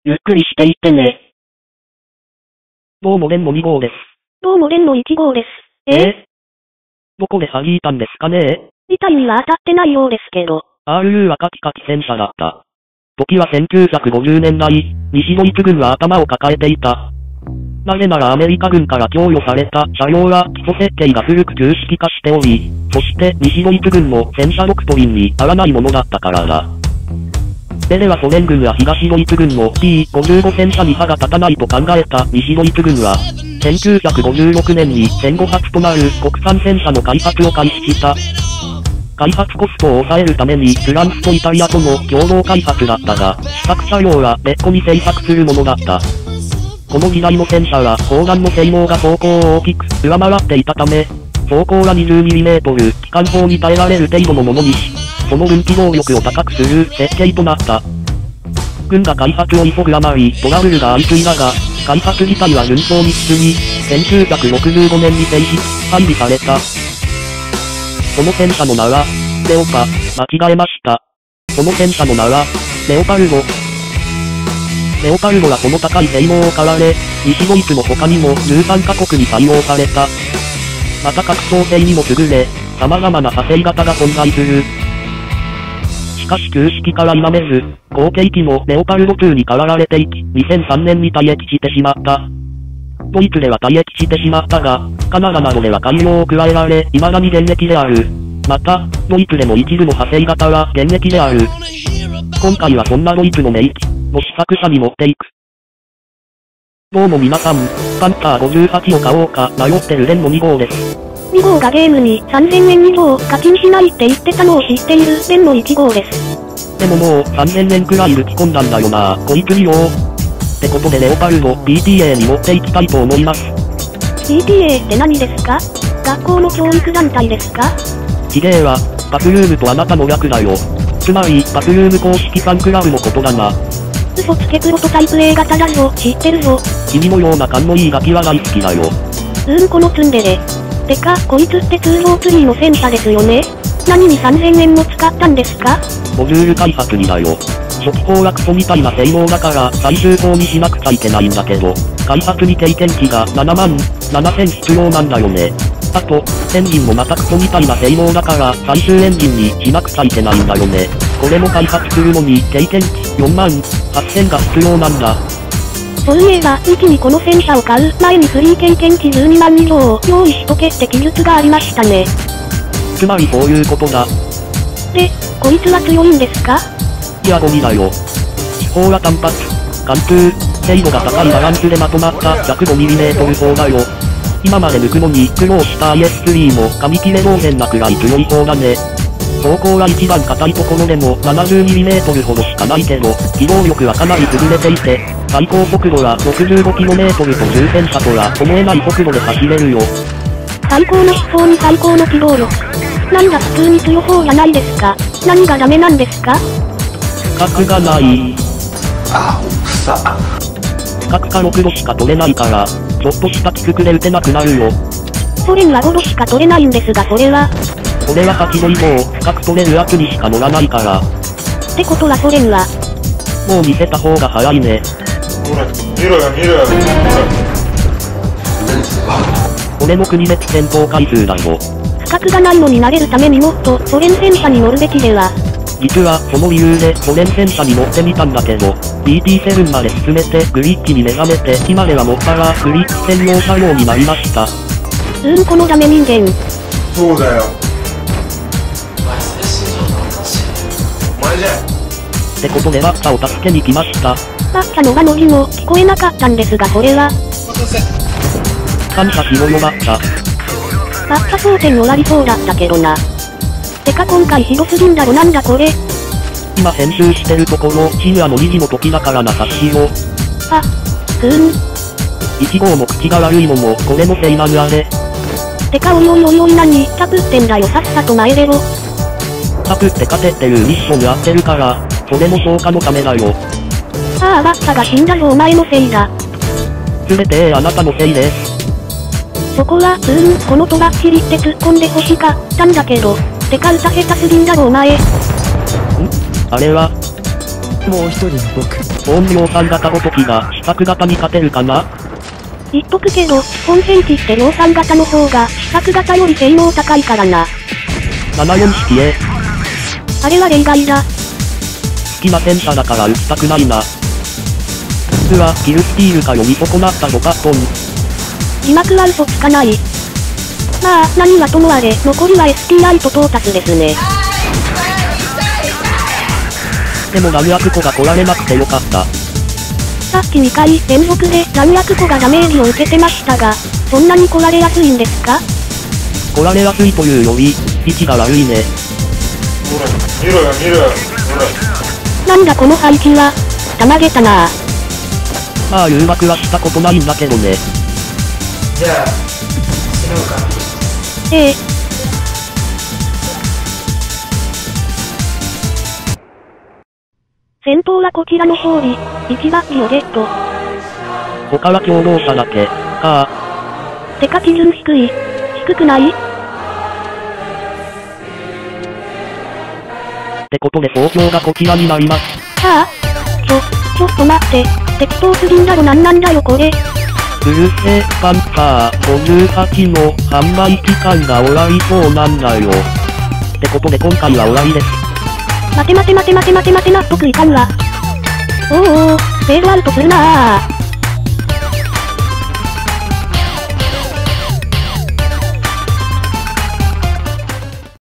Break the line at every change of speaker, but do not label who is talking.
ゆっくりしていってね。
どうもレンの2号です。
どうもレンの1号です。
どこで弾いたんですかね。
痛いには当たってないようですけど。
RU はカキカキ戦車だった。時は1950年代、西ドイツ軍は頭を抱えていた。なぜならアメリカ軍から供与された車両は基礎設計が古く旧式化しており、そして西ドイツ軍も戦車ドクトリンに合わないものだったからだ。ではソ連軍や東ドイツ軍も T-55 戦車に歯が立たないと考えた西ドイツ軍は、1956年に戦後初となる国産戦車の開発を開始した。開発コストを抑えるためにフランスとイタリアとの共同開発だったが、試作車両は別個に製作するものだった。この時代の戦車は砲弾の性能が装甲を大きく上回っていたため、装甲は 20mm 機関砲に耐えられる程度のものにし、その運機動力を高くする設計となった。軍が開発を急ぐあまりトラブルが相次いだが、開発自体は順調に進み、1965年に正式配備された。この戦車の名は、レオパ、間違えました。この戦車の名は、レオパルド。レオパルドはこの高い性能を買われ、西ドイツの他にも13カ国に採用された。また格闘性にも優れ、様々な派生型が存在する。しかし旧式から否めず、後継機もレオパルド2に変わられていき、2003年に退役してしまった。ドイツでは退役してしまったが、カナダなどでは改良を加えられ、未だに現役である。また、ドイツでも一部の派生型は現役である。今回はそんなドイツの名機の試作車に持っていく。どうも皆さん、パンツァー58を買おうか迷ってるレンの2号です。
2号がゲームに3000円以上課金しないって言ってたのを知っているレンの1号です。
でももう3000円くらいぶち込んだんだよなこいつによってことでレオパルド PTA に持っていきたいと思います。
PTA って何ですか？学校の教育団体ですか？
ひでえわ、バスルームとあなたの略だよ。つまり、バスルーム公式ファンクラブのことだな。
嘘つけプロトタイプ A 型だよ、知ってるぞ。
君のような勘のいいガキは大好きだよ。
このツンデレ。てか、こいつって通常ツリーの戦車ですよね？何に3000円も使ったんですか？
モジュール開発にだよ。初期攻はクソみたいな性能だから最終攻にしなくちゃいけないんだけど、開発に経験値が7万7000必要なんだよね。あと、エンジンもまたクソみたいな性能だから最終エンジンにしなくちゃいけないんだよね。これも開発するのに経験値4万8000が必要なんだ。
そういえば、うちにこの戦車を買う前にフリー経験値12万以上を用意しとけって記述がありましたね。
つまりそういうことだ。
で、こいつは強いんですか？
いやゴミだよ。地方は単発、貫通、精度が高いバランスでまとまった 105mm 砲だよ。今まで抜くのに苦労した IS-3 も紙切れ同然なくらい強い方だね。装甲は一番硬いところでも 70mm ほどしかないけど、機動力はかなり優れていて、最高速度は 65km と重戦車とは思えない速度で走れるよ。
最高の飛行に最高の機動力。なんだ普通に強そうじゃないですか。何がダメなんですか？
角がない。
あ、草。
角か6度しか取れないから、ちょっとした気腹で撃てなくなるよ。
ソ連は5度しか取れないんですがそれは。
これは8度以上深く取れるやつにしか乗らないから。
ってことはソ連は。
もう見せた方が早いね。
ほら、見ろよ見ろよ。
俺の国別戦闘回数だよ。
深くがないのに慣れるためにもっとソ連戦車に乗るべきでは。
実はその理由でソ連戦車に乗ってみたんだけど、BT7 まで進めてグリッチに目覚めて今ではもっぱらグリッチ専用車両になりました。
このダメ人間。
そうだよ。お前じゃ。
ってことでバッタを助けに来ました。
バッタの輪の字も聞こえなかったんですがこれは。
感謝しろよバッタ。
バッタ争点終わりそうだったけどな。てか今回ひどすぎんだろなんだこれ。
今編集してるところ深夜の2時の時だからな察しよ。
あ、
1号も口が悪いのもこれのせいなぐあれ。
てかおいおいおいおい何タプってんだよさっさと前出ろ。
タプって勝てっていうミッションやってるから、それも消化のためだよ。
ああバッタが死んだぞお前のせいだ。
すべてあなたのせいです。
そこはこのとばっちりって突っ込んで欲しかったんだけど。てか歌下手すぎんだろお前。
あれは
もう一人の僕。
本量産型ごときが試作型に勝てるかな？
言っとくけど、本戦機って量産型の方が試作型より性能高いからな。
74式 A。
あれは例外だ。
好きな戦車だから撃ちたくないな。実はキルスティールか読み損なった5カットン。
字幕は嘘つかない。まあ、何はともあれ、残りは STI とトータスですね。
でもラムヤクコが来られなくてよかった。
さっき2回連続でラムヤクコがダメージを受けてましたが、そんなに来られやすいんですか？
来られやすいというより、位置が悪いね。
ほら、見ろよ、見ろよ、ほら。
なんだこの配球は、たまげたなぁ。
まあ誘惑はしたことないんだけどね。
じゃあ、死のうか。
ええ。戦闘はこちらの方に、1バッジをゲット。
他は共同者だけ、か。
てか基準低い。低くない？
ってことで総評がこちらになります。
はぁ、ちょっと待って。適当すぎんだろなんなんだよこれ。
ブルセパンサー58の販売期間が終わりそうなんだよ。ってことで今回は終わりです。
待て納得いかんわ。おーおー、フェードアウトするなぁ。